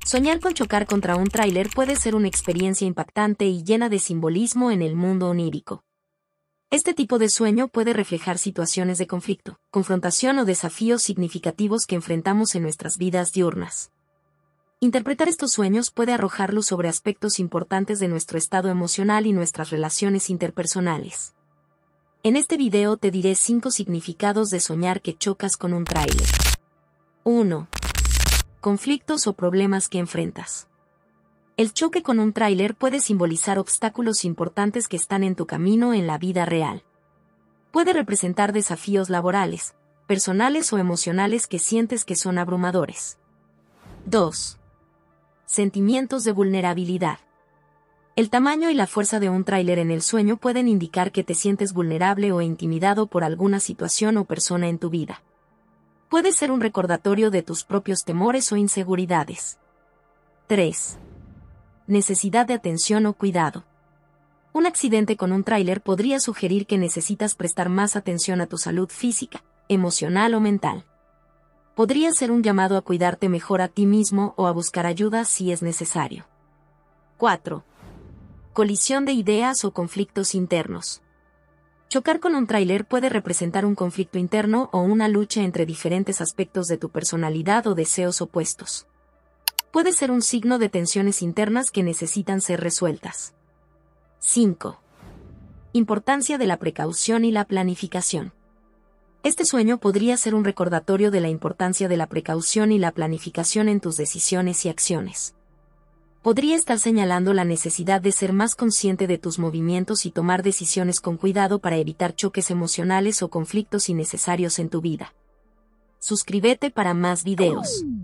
Soñar con chocar contra un tráiler puede ser una experiencia impactante y llena de simbolismo en el mundo onírico. Este tipo de sueño puede reflejar situaciones de conflicto, confrontación o desafíos significativos que enfrentamos en nuestras vidas diurnas. Interpretar estos sueños puede arrojar luz sobre aspectos importantes de nuestro estado emocional y nuestras relaciones interpersonales. En este video te diré 5 significados de soñar que chocas con un tráiler. 1. Conflictos o problemas que enfrentas. El choque con un tráiler puede simbolizar obstáculos importantes que están en tu camino en la vida real. Puede representar desafíos laborales, personales o emocionales que sientes que son abrumadores. 2. Sentimientos de vulnerabilidad. El tamaño y la fuerza de un tráiler en el sueño pueden indicar que te sientes vulnerable o intimidado por alguna situación o persona en tu vida. Puede ser un recordatorio de tus propios temores o inseguridades. 3. Necesidad de atención o cuidado. Un accidente con un tráiler podría sugerir que necesitas prestar más atención a tu salud física, emocional o mental. Podría ser un llamado a cuidarte mejor a ti mismo o a buscar ayuda si es necesario. 4. Colisión de ideas o conflictos internos. Chocar con un tráiler puede representar un conflicto interno o una lucha entre diferentes aspectos de tu personalidad o deseos opuestos. Puede ser un signo de tensiones internas que necesitan ser resueltas. 5. Importancia de la precaución y la planificación. Este sueño podría ser un recordatorio de la importancia de la precaución y la planificación en tus decisiones y acciones. Podría estar señalando la necesidad de ser más consciente de tus movimientos y tomar decisiones con cuidado para evitar choques emocionales o conflictos innecesarios en tu vida. Suscríbete para más videos.